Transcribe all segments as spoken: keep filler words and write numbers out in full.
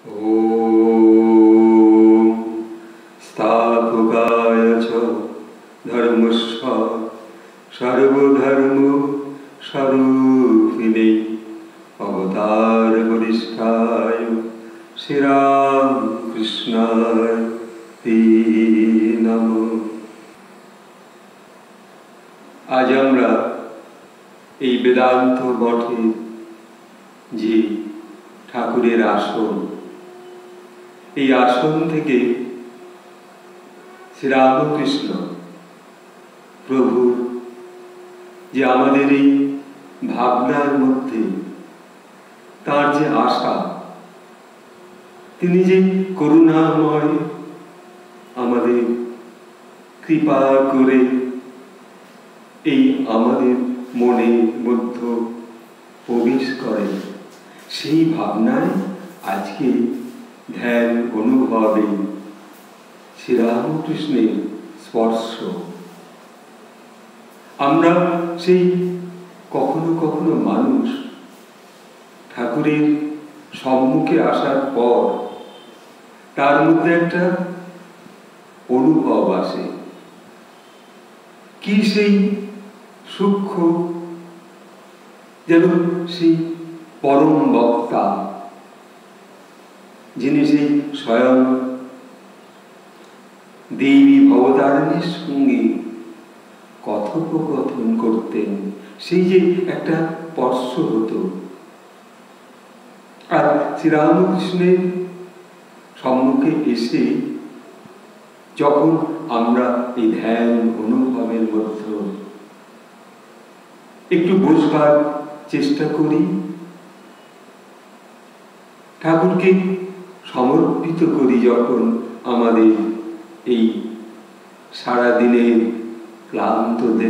ॐ स्थापकाय च धर्मस्य सर्वधर्म स्वरूपिणे अवतार वरिष्ठाय श्रीरामकृष्णाय ते नमः। आज আমরা এই বেদান্ত মঠে যে ঠাকুরের আসন, এই আসন থেকে শ্রীরামকৃষ্ণ প্রভু যে আমাদের এই ভাবনার মধ্যে তার যে আশা, তিনি যে করুণাময় আমাদের কৃপা করে এই আমাদের মনের মধ্যে প্রবেশ করেন, সেই ভাবনায় আজকে ধ্যান অনুভবে শ্রীরামকৃষ্ণের স্পর্শ। আমরা সেই কখনো কখনো মানুষ ঠাকুরের সম্মুখে আসার পর তার মধ্যে একটা অনুভব আসে, কি সেই সূক্ষ্ম, যেন সেই পরম বক্তা যিনি সেই স্বয়ং দেবী ভবতারিণীর সঙ্গে কথোপকথন করতেন, সেই যে একটা স্পর্শ হতো। আর শ্রীরামকৃষ্ণের সম্মুখে এসে যখন আমরা এই ধ্যান অনুভবের মধ্যে একটু বসবার চেষ্টা করি, ঠাকুরকে সমর্পিত করি, যখন আমাদের এই সারাদিনের ক্লান্ত দেহ,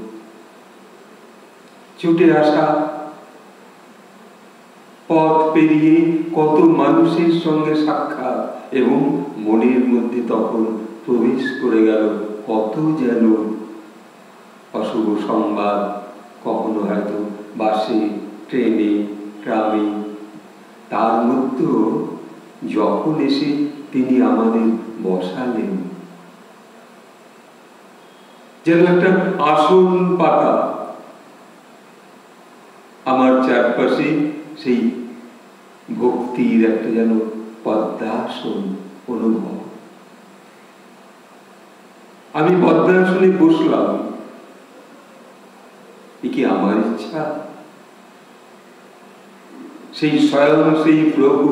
ছুটে আসা পথ পেরিয়ে কত মানুষের সঙ্গে সাক্ষাৎ, এবং মনের মধ্যে তখন প্রবেশ করে গেল কত যেন অশুভ সংবাদ, কখনো হয়তো বাসে, ট্রেনে, ট্রামে, তার মধ্যেও যখন এসে তিনি আমাদের বসালেন, যেন একটা আসন পাতা আমার চারপাশে, সেই ভক্তির একটা যেন পদ্মাসন অনুভব। আমি পদ্মাসনে বসলাম, এ কি আমার ইচ্ছা? সেই স্বয়ং সেই প্রভু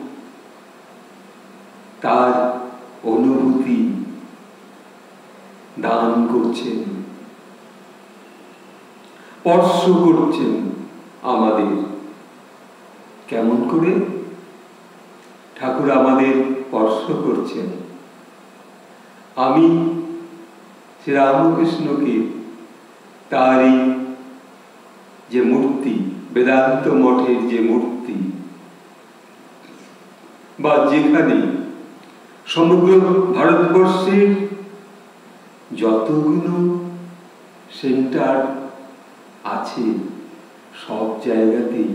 তার অনুভূতি দান করছেন, স্পর্শ করছেন আমাদের। কেমন করে ঠাকুর আমাদের স্পর্শ করছেন? আমি শ্রীরামকৃষ্ণকে তারই যে মূর্তি, বেদান্ত মঠের যে মূর্তি, বা যেখানে সমগ্র ভারতবর্ষের যতগুলো সেন্টার আছে, সব জায়গাতেই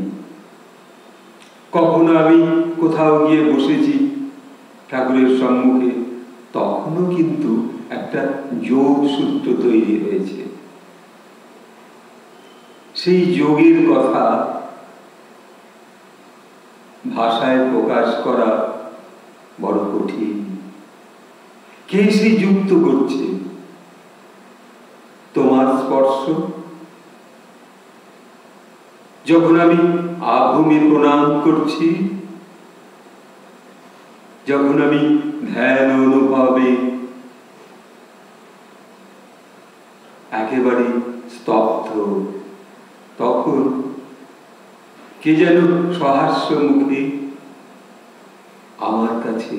কখনো আমি কোথাও গিয়ে বসেছি ঠাকুরের সম্মুখে, তখনও কিন্তু একটা যোগ সূত্র তৈরি হয়েছে। সেই যোগের কথা ভাষায় প্রকাশ করা বড় কঠিন। কে সেই যুক্ত করছে? তোমার স্পর্শ। যখন আমি আভূমি প্রণাম করছি, যখন আমি ধ্যান অনুভবে একেবারে স্তব্ধ, তখন কে যেন সহাস্য মুখে আমার কাছে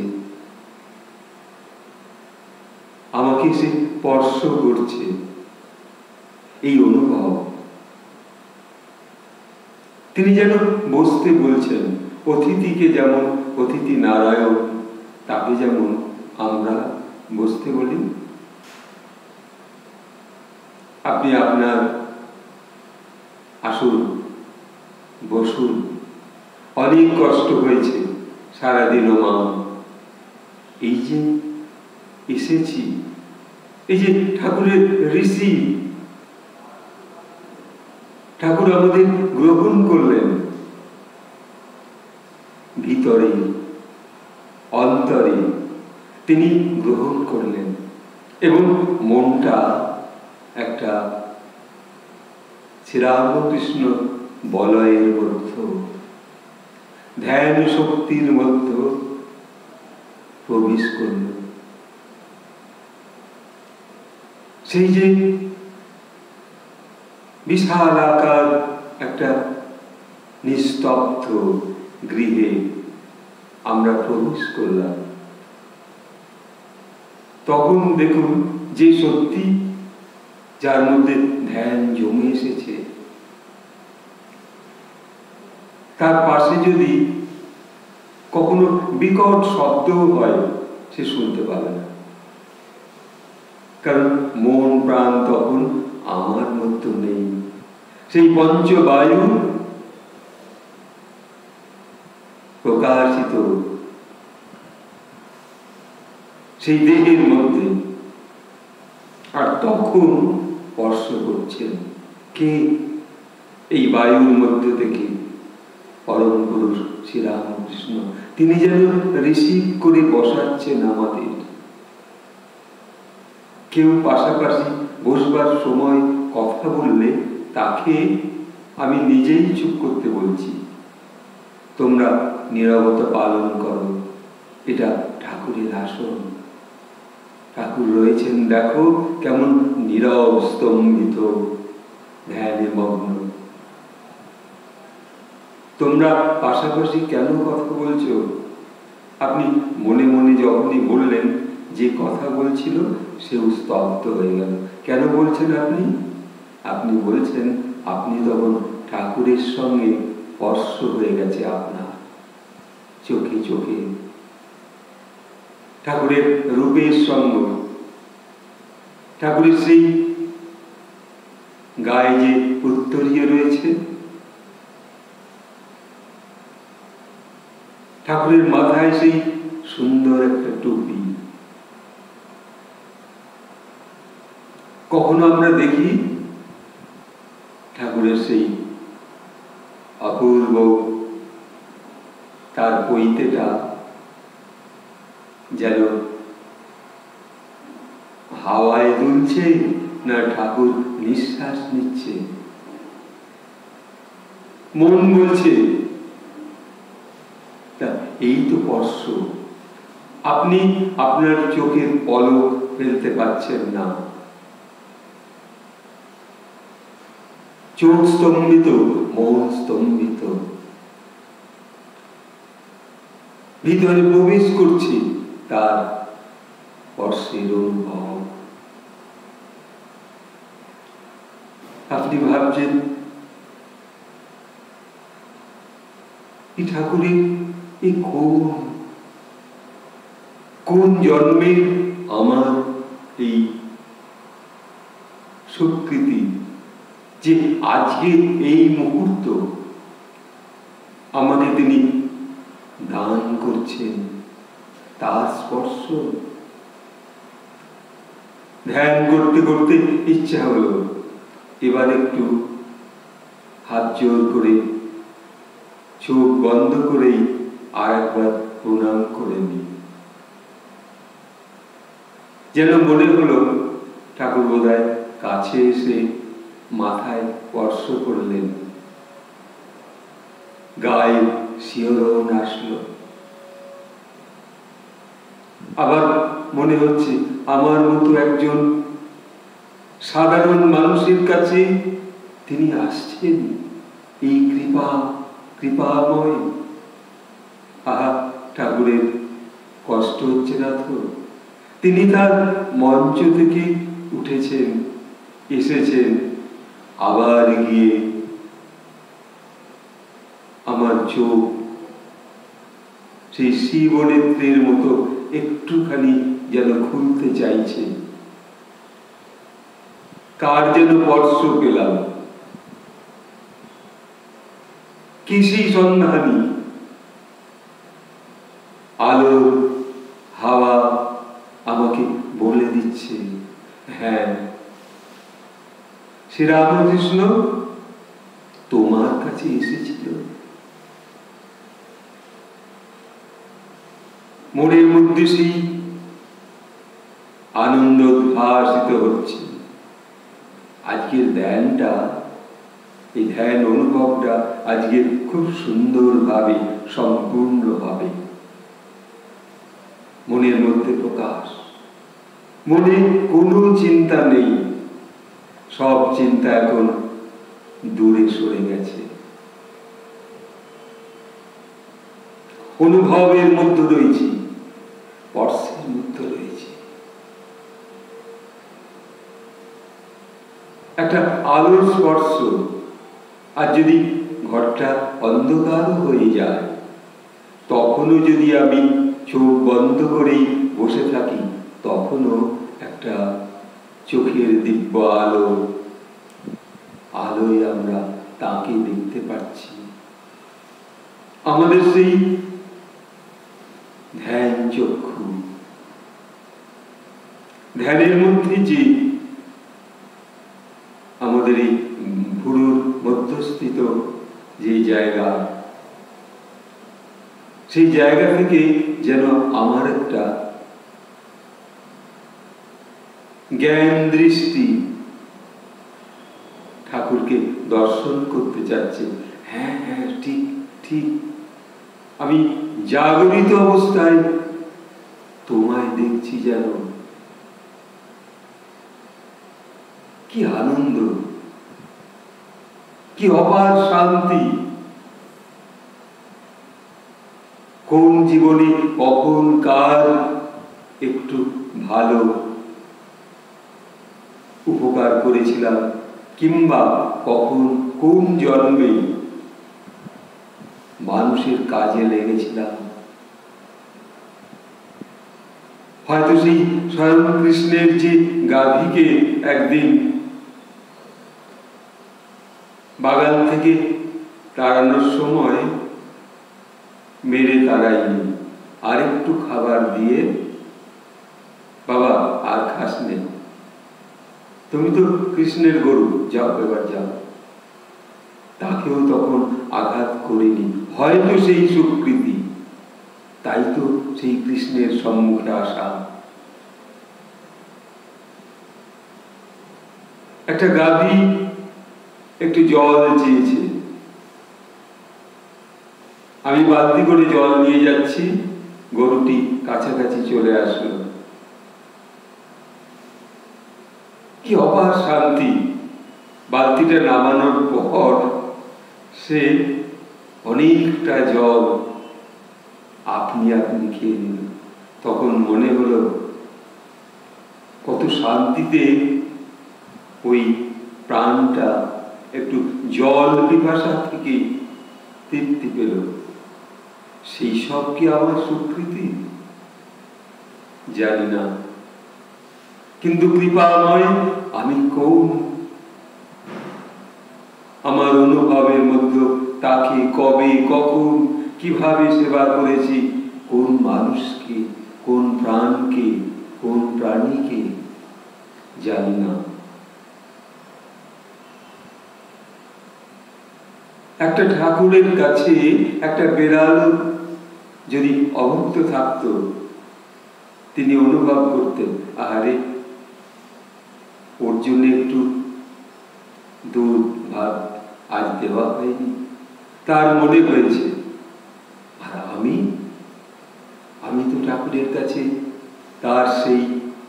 আমাকে সে স্পর্শ করছে, এই অনুভব। তিনি যেন বসতে বলছেন। অতিথিকে যেমন অতিথি নারায়ণ, তাকে যেমন আমরা বসতে বলি। আপনি আপনার আসুন, বসুন, অনেক কষ্ট হয়েছে, সারাদিন মা এই যে এসেছি, এই যে ঠাকুরের ঋষি, ঠাকুর আমাদের গ্রহণ করলেন ভিতরে অন্তরে, তিনি গ্রহণ করলেন এবং মনটা একটা শ্রীরামকৃষ্ণ বলয়ের মধ্যে, ধ্যান শক্তির মধ্যে প্রবেশ করল। সেই যে বিশাল আকার একটা নিস্তব্ধ গৃহে আমরা প্রবেশ করলাম, তখন দেখুন যে সত্যি যার মধ্যে ধ্যান জমে এসেছে, তার পাশে যদি কখনো বিকট শব্দও হয় সে শুনতে পাবে না, কারণ মন প্রাণ তখন আমার মধ্যে নেই। সেই পঞ্চবায়ু প্রকাশিত সেই দেহের মধ্যে, আর তখন স্পর্শ করছেন কে? এই বায়ুর মধ্য থেকে পরম পুরুষ শ্রীরামকৃষ্ণ। তিনি যেন রিসিভ করে বসাচ্ছেন আমাদের। কেউ পাশাপাশি বসবার সময় কথা বললে তাকে আমি নিজেই চুপ করতে বলছি, তোমরা নীরবতা পালন করো, এটা ঠাকুরের আসন। ঠাকুর রয়েছেন, দেখো কেমন নীরব স্তম্ভিত ধ্যানে মগ্ন। তোমরা পাশাপাশি কেন কথা বলছো? আপনি মনে মনে যখনই বললেন, যে কথা বলছিল সেও স্তব্ধ হয়ে গেল। কেন বলছেন আপনি? আপনি বলছেন আপনি তখন ঠাকুরের সঙ্গে স্পর্শ হয়ে গেছে আপনার চোখে চোখে, ঠাকুরের রূপের সঙ্গে, ঠাকুরের সেই গায়ে যে উত্তরীয় রয়েছে, ঠাকুরের মাথায় সেই সুন্দর একটা টুপি। কখনো আমরা দেখি ঠাকুরের সেই অপূর্ব তার পৈতেটা যেন হাওয়ায় দুলছে, না ঠাকুর নিঃশ্বাস নিচ্ছে। মন বলছে এই তো স্পর্শ। আপনি আপনার চোখের পলক ফেলতে পারছেন না, চোখ স্তম্ভিত, মন স্তম্ভিত। ভিতরে প্রবেশ করছি তার স্পর্শের অনুভব। আপনি ভাবছেন এই ঠাকুরের এই কোন কোন জন্মে আমার এই স্বীকৃতি, যে আজকে এই মুহূর্ত আমাকে তিনি দান করছেন, তার স্পর্শ। ধ্যান করতে করতে ইচ্ছা হলো এবার একটু হাত জোর করে চোখ বন্ধ করেই আর একবার প্রণাম করে নি। যেন মনে হলো ঠাকুর বোধহয় কাছে এসে মাথায় স্পর্শ করলেন, গায়ে শিহরণ আসলো। আবার মনে হচ্ছে আমার মতো একজন সাধারণ মানুষের কাছে তিনি আসছেন, এই কৃপা কৃপাময়। আহা, ঠাকুরের কষ্ট হচ্ছে না তো? তিনি তার মঞ্চ থেকে উঠেছেন, এসেছেন, আবার গিয়ে আমার চোখ সেই শিবনেত্রের মতো একটুখানি যেন খুলতে চাইছে। কার যেন স্পর্শ পেলাম, কি সেই সন্ধানী, আলোর হাওয়া আমাকে বলে দিচ্ছে, হ্যাঁ শ্রীরামকৃষ্ণ তোমার কাছে এসেছিল। মনের মধ্যে সেই আনন্দ উদ্ভাসিত হচ্ছে। আজকের ধ্যানটা, এই ধ্যান অনুভবটা আজকে খুব সুন্দরভাবে সম্পূর্ণভাবে মনের মধ্যে প্রকাশ। মনে কোনো চিন্তা নেই, সব চিন্তা এখন দূরে সরে গেছে। অনুভবের মধ্যে রয়েছি, স্পর্শের মধ্যে রয়েছি। একটা আলোর স্পর্শ। আর যদি ঘরটা অন্ধকারও হয়ে যায়, তখনও যদি আমি চোখ বন্ধ করেই বসে থাকি, তখনও একটা চোখের দিব্য আলো, আলোয় আমরা তাকে দেখতে পাচ্ছি। আমাদের সেই ধ্যান চক্ষু, ধ্যানের মধ্যে যে আমাদের এই ভুরুর মধ্যস্থিত যে জায়গা, সেই জায়গা থেকে যেন আমার একটা জ্ঞান দৃষ্টি ঠাকুরকে দর্শন করতে চাচ্ছে। হ্যাঁ হ্যাঁ ঠিক ঠিক, আমি জাগরিত অবস্থায় তোমায় দেখছি। যেন কি আনন্দ, কি অপার শান্তি। কোন জীবনে কখন কার একটু ভালো উপকার করেছিলাম, কিংবা কখন কোন জন্মে মানুষের কাজে লেগেছিলাম। হয়তো সেই স্বয়ং কৃষ্ণের যে গাভীকে একদিন বাগান থেকে তাড়ানোর সময় মেরে তাড়াইনি, আরেকটু খাবার দিয়ে, বাবা আর খাস নে, তুমি তো কৃষ্ণের গরু, যাও এবার যাও। তাকেও তখন আঘাত করিনি। হয়তো সেই সুকৃতি, তাই তো সেই কৃষ্ণের সম্মুখে আসা। একটা গাভী একটু জল চেয়েছে, আমি বালতি করে জল নিয়ে যাচ্ছি, গরুটি কাছাকাছি চলে আসলো। কি অপার শান্তি। বালতিটা নামানোর পর সে অনেকটা জল আপনি আপনি খেয়ে নিল। তখন মনে হলো কত শান্তিতে ওই প্রাণটা একটু জল পিপাসা থেকে তৃপ্তি পেল। সেই সব কি আমার স্বীকৃতি? জানি না, কিন্তু কৃপাময় আমি কোন? আমার অনুভবের মধ্যে তাকে কবে, কখন, কিভাবে সেবা করেছি, কোন মানুষকে, কোন প্রাণকে, কোন প্রাণীকে জানি না। একটা ঠাকুরের কাছে একটা বেড়াল যদি অভুক্ত থাকত, তিনি অনুভব করতেন, আহারে ওর জন্য একটু দুধ ভাত আজ দেওয়া হয়নি। তার মনে হয়েছে, আর আমি আমি তো ঠাকুরের কাছে তার সেই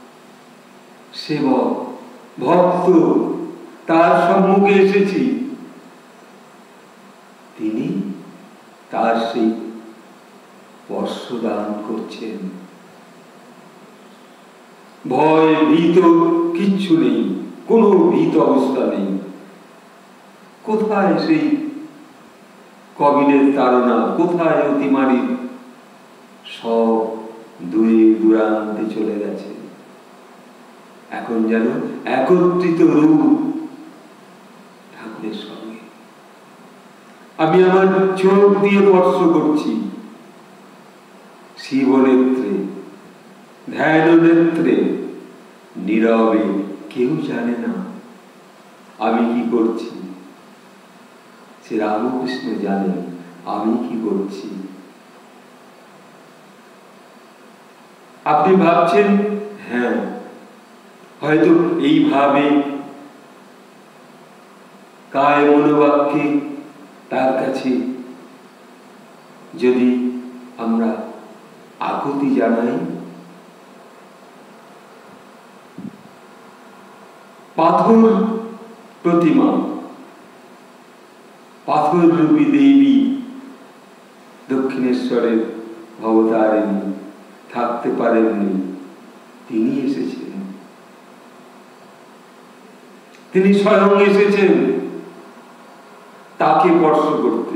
সেবক, ভক্ত, তার সম্মুখে এসেছি। তিনি তার সেই স্পর্শ দান করছেন। ভয় ভীত কিচ্ছু নেই, কোনো ভীত অবস্থা নেই। কোথায় সেই কবিরের তাড়না, কোথায় অতিমারি? সব দূরে দূরান্তে চলে গেছে। এখন যেন একত্রিত রূপ ঠাকুরের সঙ্গে। আমি আমার চোখ দিয়ে স্পর্শ করছি শিবনেত্রে, ধ্যান নেত্রে, নীরবে, কেউ জানে না আমি কি করছি। শ্রী রামকৃষ্ণ জানেন আমি কি করছি। আপনি ভাবছেন হ্যাঁ হয়তো এইভাবে কায় মনোবাক্যে তার কাছে যদি আমরা আকুতি জানাই, পাথর প্রতিমা, পাথর রূপী দেবী দক্ষিণেশ্বরের ভবতারিণী থাকতে পারেননি, তিনি এসেছেন, তিনি স্বয়ং এসেছেন তাকে স্পর্শ করতে।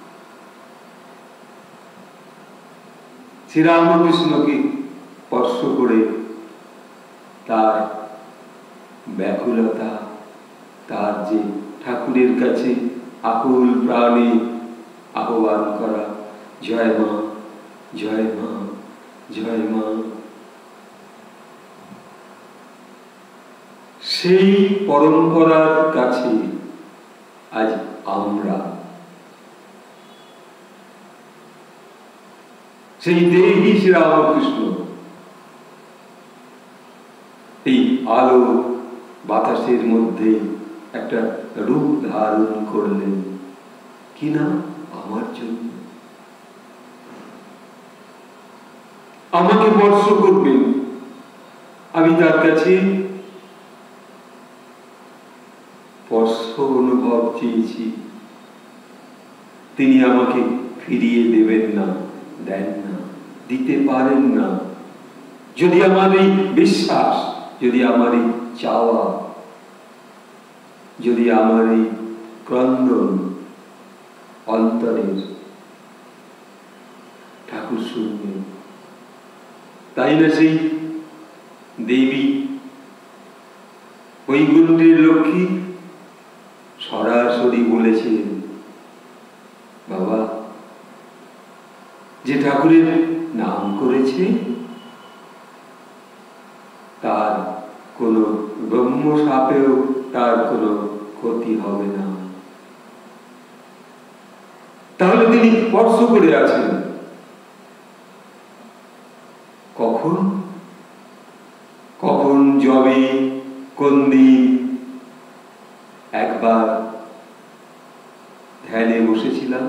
শ্রীরামকৃষ্ণকে স্পর্শ করে তার ব্যাকুলতা, তার যে ঠাকুরের কাছে আকুল প্রাণে আহ্বান করা, জয় মা, জয় মা, জয় মা, সেই পরম্পরার কাছে আজ আমরা, সেই দেবী শ্রীরামকৃষ্ণ এই আলো বাতাসের মধ্যে একটা রূপ ধারণ করলেন কিনা আমার জন্য, আমাকে স্পর্শ করবেন। আমি তার কাছে স্পর্শ অনুভব চেয়েছি, তিনি আমাকে ফিরিয়ে দেবেন না, দেন না, দিতে পারেন না। যদি আমার এই বিশ্বাস, যদি আমার এই চাওয়া, যদি আমার এই ক্রন্দন অন্তরের, ঠাকুর শুনবেন। তাই না সেই দেবী বৈকুণ্ঠের লক্ষ্মী সরাসরি বলেছিলেন, বাবা যে ঠাকুরের নাম করেছে তার কোন ব্রহ্ম সাপেও তার কোনো ক্ষতি হবে না। তাহলে তিনি স্পর্শ করে আছেন কখন, কখন, যবে, কোন দিন একবার ধ্যানে বসেছিলাম,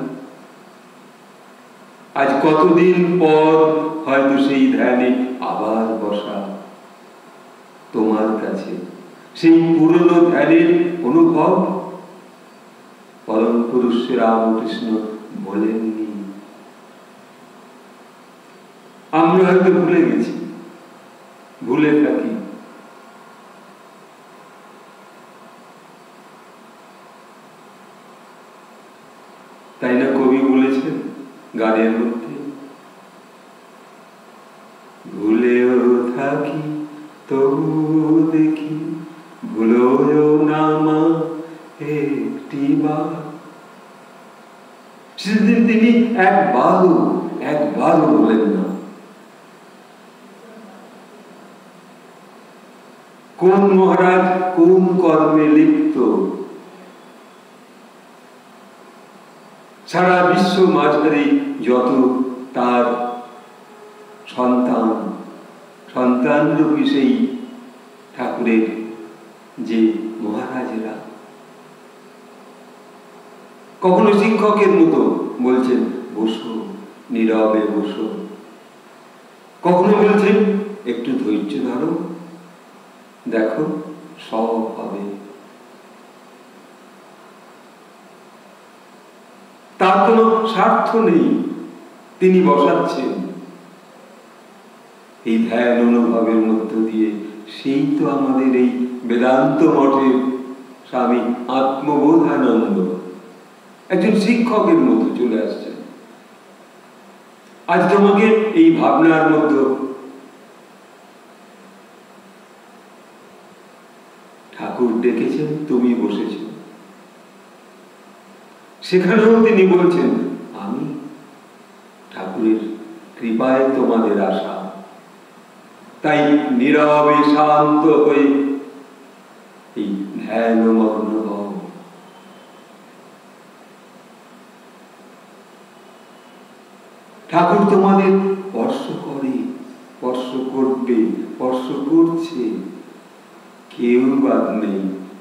আজ কতদিন পর হয়তো সেই ধ্যানে আবার বসা, তোমার কাছে সেই পুরনো ধ্যানের অনুভব পরম পুরুষ রামকৃষ্ণ বলেননি। আমরা হয়তো ভুলে গেছি, ভুলে থাকি। তাই না কবি বলেছেন গানের মধ্যে, ভুলেও থাকি তবু দেখি ভুলেও না মা একটিবার। সেদিন তিনি একবারও একবারও বলেন না কোন মহারাজ কোন কর্মে লিপ্ত। সারা বিশ্ব মাঝারি যত তার সন্তান, সন্তান রূপী সেই ঠাকুরের যে মহারাজেরা কখনো শিক্ষকের মতো বলছেন বসো, নীরবে বসো, কখনো বলছেন একটু ধৈর্য ধরো, দেখো সব হবে। তার কোনো স্বার্থ নেই, তিনি বসাচ্ছেন এই ধ্যান অনুভবের মধ্য দিয়ে। সেই তো আমাদের এই বেদান্ত মঠের স্বামী আত্মবোধানন্দ একজন শিক্ষকের মতো চলে আসছেন। আজ তোমাকে এই ভাবনার মধ্যে ঠাকুর ডেকেছেন, তুমি বসেছ, সেখানেও তিনি বলছেন আমি ঠাকুরের কৃপায় তোমাদের আশা। তাই নীরবে শান্ত হয়ে এই ধ্যানমগ্ন হও। ঠাকুর তোমাদের স্পর্শ করে, স্পর্শ করবে, স্পর্শ করছে, কেউ বাদ নেই।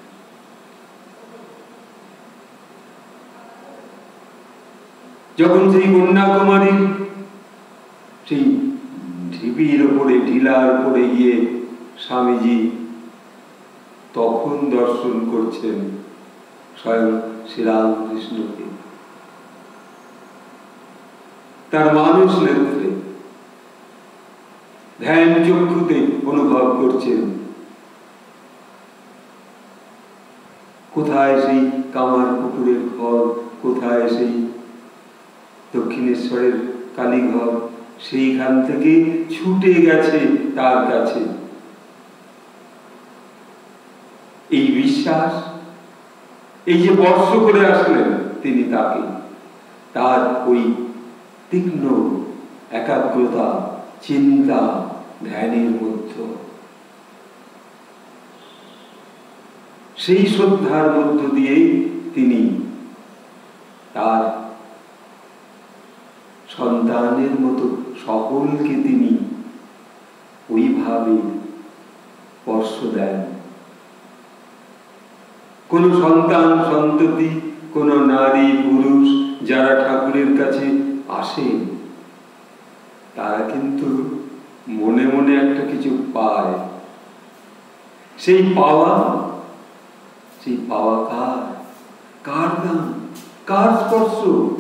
যখন সেই কন্যাকুমারীর সেই ঢিপির ওপরে, ঢিলার উপরে গিয়ে স্বামীজি তখন দর্শন করছেন স্বয়ং শ্রীরামকৃষ্ণকে, তার মানুষ নেত্রে ধ্যান চক্ষুতে অনুভব করছেন কোথায় সেই কামার পুকুরের ঘর, কোথায় সেই দক্ষিণেশ্বরের কালীঘর, সেইখান থেকে ছুটে গেছে তার কাছে। এই বিশ্বাস, এই যে বর্ষ করে আসলেন তিনি তাকে, তার ওই তীক্ষ্ণ একাগ্রতা, চিন্তা, ধ্যানের মধ্যে, সেই শ্রদ্ধার মধ্য দিয়েই তিনি তার সন্তানের মতো সকলকে তিনি ওইভাবে স্পর্শ দেন। কোন সন্তান সন্ততি, কোন নারী পুরুষ যারা ঠাকুরের কাছে আসেন, তারা কিন্তু মনে মনে একটা কিছু পায়। সেই পাওয়া, সেই পাওয়া কার? কার দান? কার স্পর্শ?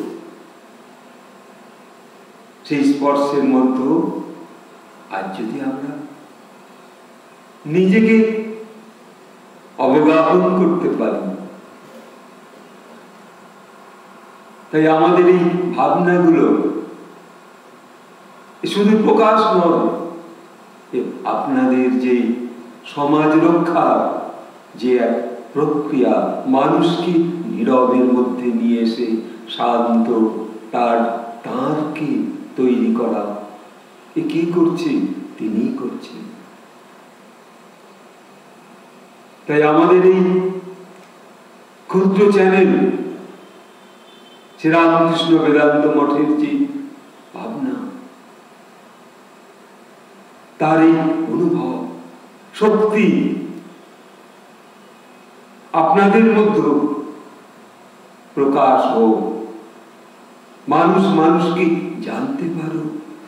সেই স্পর্শের মধ্যে আজ যদি আমরা নিজেকে অবগাহন করতে পারি, তাই আমাদের এই ভাবনাগুলো শুধু প্রকাশ নয়, আপনাদের যে সমাজ রক্ষা যে এক প্রক্রিয়া, মানুষকে নীরবের মধ্যে নিয়ে এসে শান্ত, তার তাঁরকে তৈরি করা, এ কি করছে? তিনি করছেন। তাই আমাদের এই ক্ষুদ্র চ্যানেল শ্রীরামকৃষ্ণ বেদান্ত মঠের যে ভাবনা, তার এই অনুভব, শক্তি আপনাদের মধ্যে প্রকাশ হোক, মানুষ মানুষকে জানতে পারো।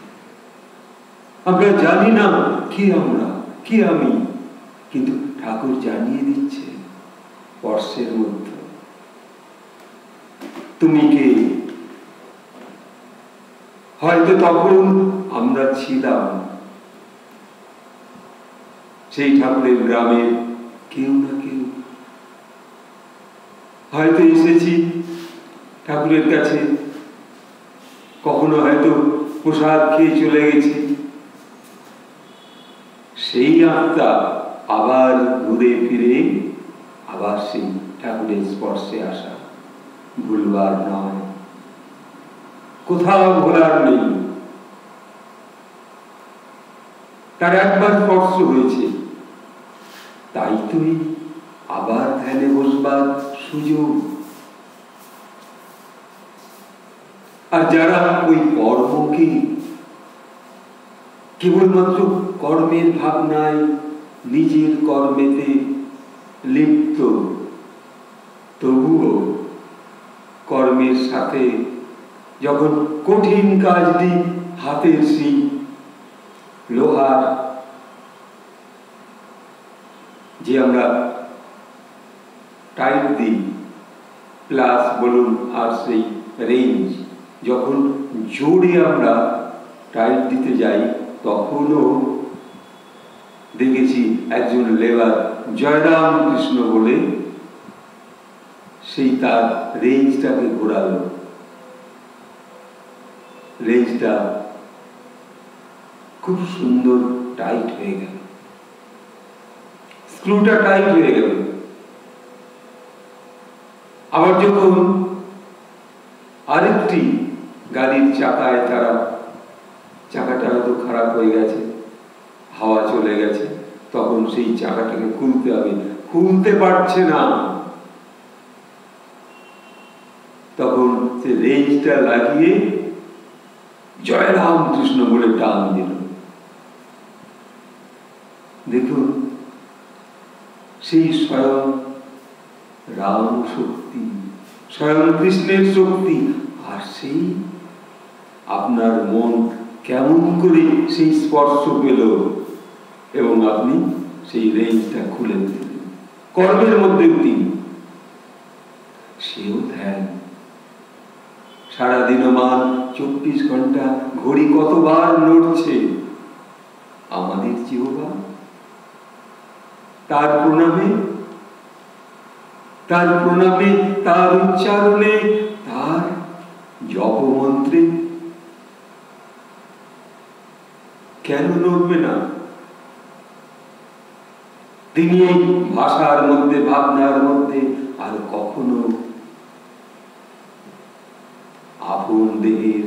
আমরা জানি না কি আমরা, কি আমি, কিন্তু ঠাকুর জানিয়ে দিচ্ছে স্পর্শের মধ্যে তুমি কে। হয়তো তখন আমরা ছিলাম সেই ঠাকুরের গ্রামের কেউ না কেউ, হয়তো এসেছি ঠাকুরের কাছে, কখনো হয়তো প্রসাদ খেয়ে চলে গেছি। সেই আত্মা আবার ঘুরে ফিরে আবার সেই ঠাকুরের স্পর্শে আসা, ভুলবার নয়, কোথাও ভোলার নেই। তার একবার স্পর্শ হয়েছে, তাই তুই আবার ধ্যানে বসবার সুযোগ। আর যারা ওই কর্মকে কেবলমাত্র কর্মের ভাবনায়, নিজের কর্মেতে লিপ্ত, তবুও কর্মের সাথে যখন কঠিন কাজটি হাতের সেই লোহার যে আমরা টাইট দিই, প্লাস বলুন আর সেই রেঞ্জ, যখন জোরে আমরা টাইট দিতে যাই, তখনও দেখেছি একজন লেবার জয়রাম কৃষ্ণ বলে সেই তার রেঞ্জটাকে ঘোরালো, রেঞ্জটা খুব সুন্দর টাইট হয়ে গেল, স্ক্রুটা টাইট হয়ে গেল। আবার যখন আরেকটি গাড়ির চাকায় তারা চাকাটা হয়তো খারাপ হয়ে গেছে, হাওয়া চলে গেছে, তখন সেই চাকাটাকে খুলতে হবে, খুলতে পারছে না, তখন সে রেঞ্জটা লাগিয়ে জয় রাম কৃষ্ণ বলে টান দিল। দেখুন, সেই স্বয়ং রাম শক্তি, স্বয়ং কৃষ্ণের শক্তি, আর সেই আপনার মন কেমন করে সেই স্পর্শ পেল এবং আপনি সেই রেঞ্জটা খুলে দিলেন কর্মের মধ্যে তিনি। সেও ধ্যান। সারাদিনমান চব্বিশ ঘন্টা ঘড়ি কতবার নড়ছে, আমাদের জিহ্বা তার প্রণামে, তার প্রণামে, তার উচ্চারণে, তার জপমন্ত্রে কেন নড়বে না? তিনি এই ভাষার মধ্যে, ভাবনার মধ্যে আর কখনো আপন দেহের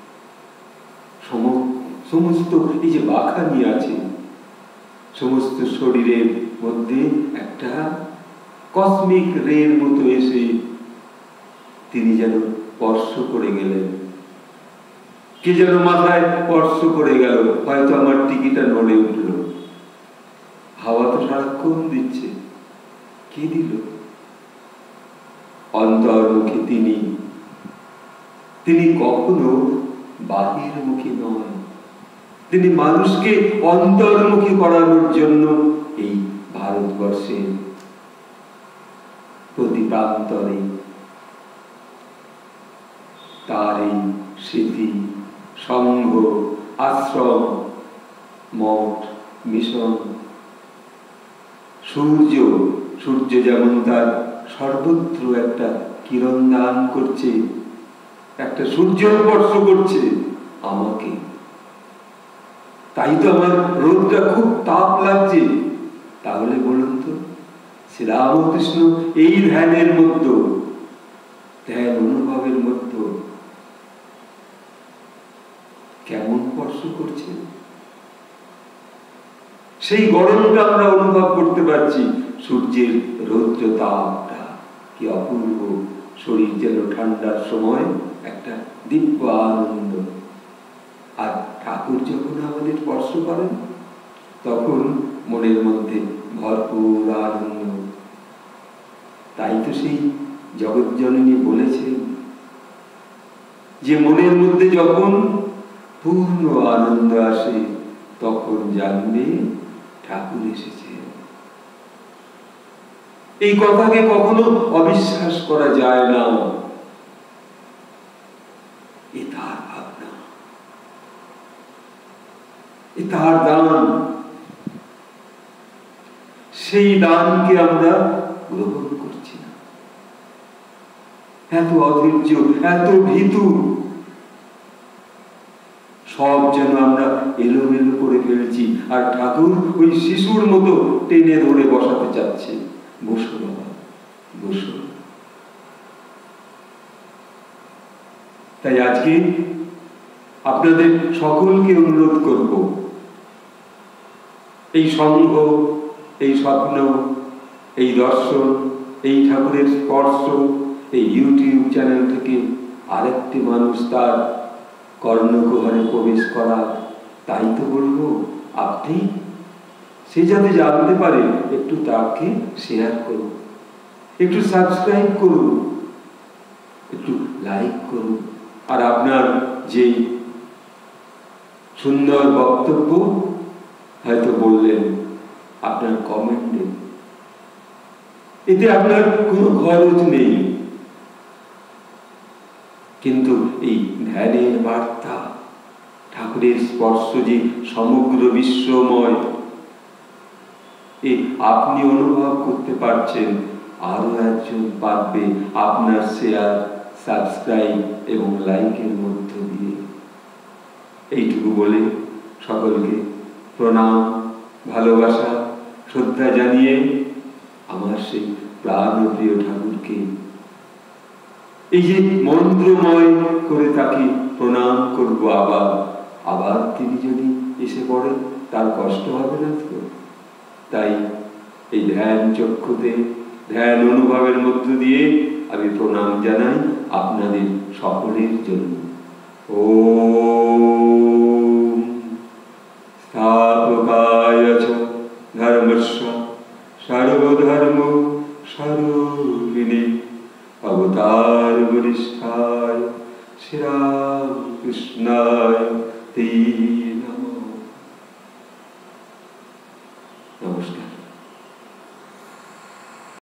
সমস্ত এই যে বাখানি আছে, সমস্ত শরীরের মধ্যে একটা কসমিক রের মতো এসে তিনি যেন স্পর্শ করে গেলেন। কে যেন মাথায় স্পর্শ করে গেল, হয়তো আমার টিকিটা নড়ে উঠল। হাওয়া তো সারাক্ষণ দিচ্ছে, কে দিল? অন্তর্মুখী তিনি। তিনি কখনো বাহিরমুখী নয়, তিনি মানুষকে অন্তর্মুখী করানোর জন্য এই ভারতবর্ষের প্রতি প্রান্তরে তার এই স্মৃতি, সংঘ, আশ্রম, মঠ, মিশন, সূর্য সূর্য যেমন তার সর্বত্র একটা কিরণ দান করছে, একটা সূর্য স্পর্শ করছে আমাকে। তাই তো আমার রোদটা খুব তাপ লাগছে। তাহলে বলুন তো, শ্রীরামকৃষ্ণ এই ধ্যানের মধ্যে, ধ্যান অনুভবের মধ্যে কেমন স্পর্শ করছে? সেই গরমটা আমরা অনুভব করতে পারছি, সূর্যের রৌদ্র তাপটা কি অপূর্ব। শরীর যেন ঠান্ডার সময় একটা দিব্য আনন্দ। আর ঠাকুর যখন আমাদের স্পর্শ করেন, তখন মনের মধ্যে ভরপুর আনন্দ। তাই তো সেই জগৎজননী বলেছেন যে মনের মধ্যে যখন পূর্ণ আনন্দ আসে, তখন জানবে ঠাকুর এসেছে। এই কথাকে কখনো অবিশ্বাস করা যায় না। এ তার ভাবনা, এ তার দান। সেই দানকে আমরা গ্রহণ করছি না। এত অধৈর্য, এত ভীতু, সব যেন আমরা এলোমেলো করে ফেলছি। আর ঠাকুর ওই শিশুর মতো টেনে ধরে বসাতে চাচ্ছে, বসো বাবা, বসো। তাই আজকে আপনাদের সকলকে অনুরোধ করব, এই সংঘ, এই স্বপ্ন, এই দর্শন, এই ঠাকুরের স্পর্শ, এই ইউটিউব চ্যানেল থেকে আরেকটি মানুষ তার কর্ণকুহরে প্রবেশ করা। তাই তো বলবো, আপনি সে যাতে জানতে পারে, একটু তাকে শেয়ার করুন, একটু সাবস্ক্রাইব করুন, একটু লাইক করুন। আর আপনার যে সুন্দর বক্তব্য হয়তো বললেন, আপনার কমেন্টে, এতে আপনার কোনো খরচ নেই, কিন্তু এই ধ্যানের বার্তা, ঠাকুরের স্পর্শ যে সমগ্র বিশ্বময়, এই আপনি অনুভব করতে পারছেন, আরো একজন পারবে আপনার শেয়ার, সাবস্ক্রাইব এবং লাইকের মধ্য দিয়ে। এইটুকু বলে সকলকে প্রণাম, ভালোবাসা, শ্রদ্ধা জানিয়ে আমার সেই প্রাণপ্রিয় ঠাকুরকে এই যে মন্ত্রময় করে তাকে প্রণাম করব আবার। আবার তিনি যদি এসে পড়েন তার কষ্ট হবে না তো? তাই এই ধ্যান চক্ষুতে ধ্যান অনুভবের মধ্য দিয়ে আমি প্রণাম জানাই আপনাদের সকলের জন্য। ওম স্থাপকায় চ ধর্মস্য সর্বধর্ম স্বরূপিণে অবতার বরিষ্ঠায় শ্রীরামকৃষ্ণায় তে